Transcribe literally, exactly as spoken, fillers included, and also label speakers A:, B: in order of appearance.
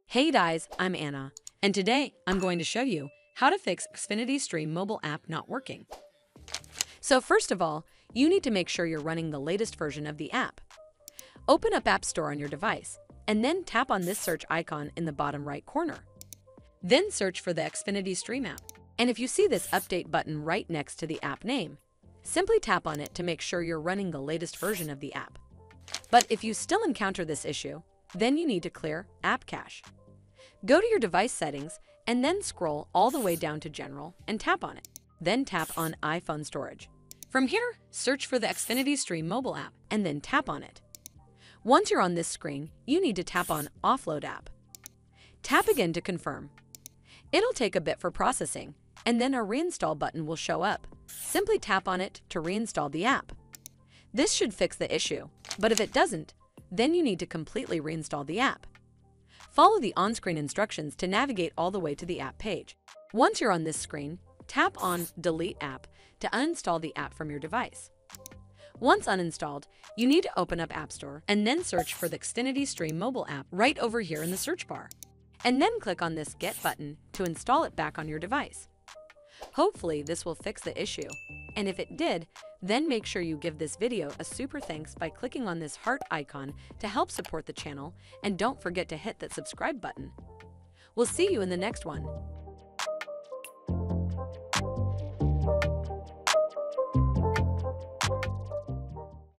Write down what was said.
A: Hey guys, I'm Anna, and today I'm going to show you how to fix Xfinity Stream mobile app not working. So first of all, you need to make sure you're running the latest version of the app. Open up App Store on your device, and then tap on this search icon in the bottom right corner. Then search for the Xfinity Stream App, and if you see this update button right next to the app name, simply tap on it to make sure you're running the latest version of the app. But if you still encounter this issue, then you need to clear App Cache. Go to your device settings and then scroll all the way down to General and tap on it. Then tap on iPhone Storage. From here, search for the Xfinity Stream mobile app and then tap on it. Once you're on this screen, you need to tap on Offload App. Tap again to confirm. It'll take a bit for processing, and then a Reinstall button will show up. Simply tap on it to reinstall the app. This should fix the issue, but if it doesn't, then you need to completely reinstall the app. Follow the on-screen instructions to navigate all the way to the app page. Once you're on this screen, tap on Delete App to uninstall the app from your device. Once uninstalled, you need to open up App Store and then search for the Xfinity Stream mobile app right over here in the search bar. And then click on this Get button to install it back on your device. Hopefully this will fix the issue, and if it did, then make sure you give this video a super thanks by clicking on this heart icon to help support the channel, and don't forget to hit that subscribe button. We'll see you in the next one.